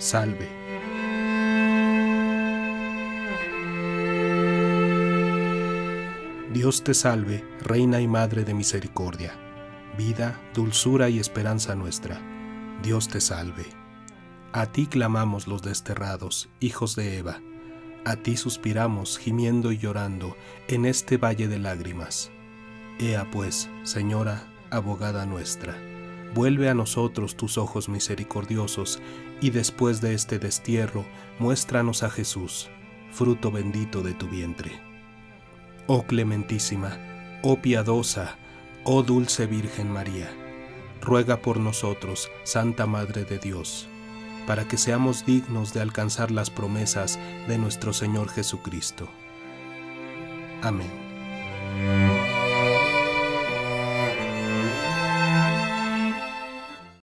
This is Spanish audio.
salve. Dios te salve, Reina y Madre de misericordia, vida, dulzura y esperanza nuestra. Dios te salve. A ti clamamos los desterrados, hijos de Eva. A ti suspiramos, gimiendo y llorando, en este valle de lágrimas. Ea pues, Señora, abogada nuestra, vuelve a nosotros tus ojos misericordiosos, y después de este destierro, muéstranos a Jesús, fruto bendito de tu vientre. Oh clementísima, oh piadosa, oh dulce Virgen María, ruega por nosotros, Santa Madre de Dios, para que seamos dignos de alcanzar las promesas de nuestro Señor Jesucristo. Amén.